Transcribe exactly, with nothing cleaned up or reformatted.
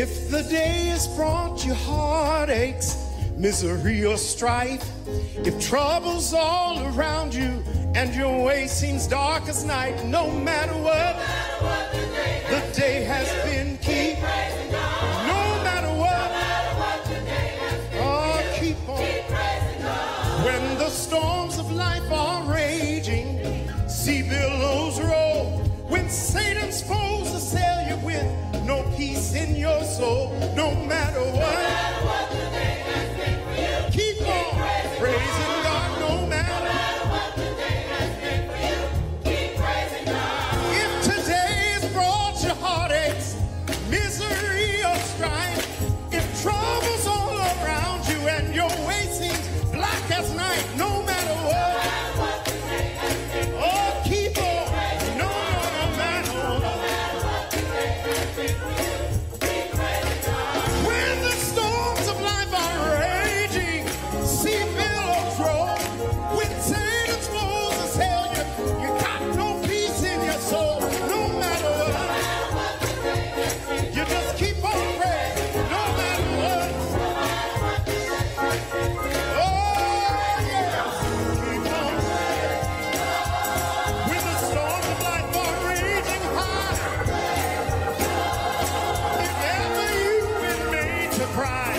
If the day has brought you heartaches, misery or strife, if trouble's all around you and your way seems dark as night, no matter what, no matter what the, day the day has been, keep praising God. No matter what, no matter what the day has been, oh, keep on keep praising God. When the storms of life are raging, sea billows roll, when Satan's foes assail you with no peace in your soul, no matter what, no matter what the day has been for you, keep, keep on praising, praising God. God. No matter, no matter what the day has been for you, keep praising God. If today has brought you heartaches, misery or strife, if trouble's all around you and your way seems black as night, no matter what, no matter what the day has been for you, oh, keep on. No, no matter what, no matter what the day has been for you, keep praising God. When the storms of life are raging, sea billows roll, when Satan's foes assail you, you got no peace in your soul. No matter what, no matter what the day has been, you just keep on praying. No matter what, no matter what the day has been, oh yes, keep on praying. When the storms of life are raging high, if ever you've been made to cry,